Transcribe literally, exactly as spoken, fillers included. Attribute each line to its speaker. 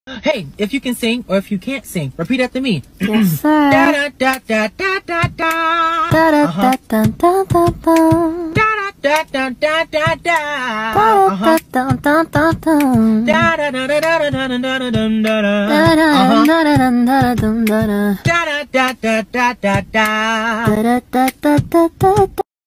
Speaker 1: Hey, if you can sing or if you can't sing, repeat after me.
Speaker 2: Yes, sir.
Speaker 1: Da da da da da da da.
Speaker 2: Da da
Speaker 1: Uh-huh.
Speaker 2: da da da da.
Speaker 1: Da da da da da da.
Speaker 2: Da
Speaker 1: Uh-huh.
Speaker 2: da da da da.
Speaker 1: Da da da da da da da da da da da.
Speaker 2: Da da
Speaker 1: Uh-huh.
Speaker 2: da da da da da da.
Speaker 1: Da da da da da da da.
Speaker 2: Da da da da da da.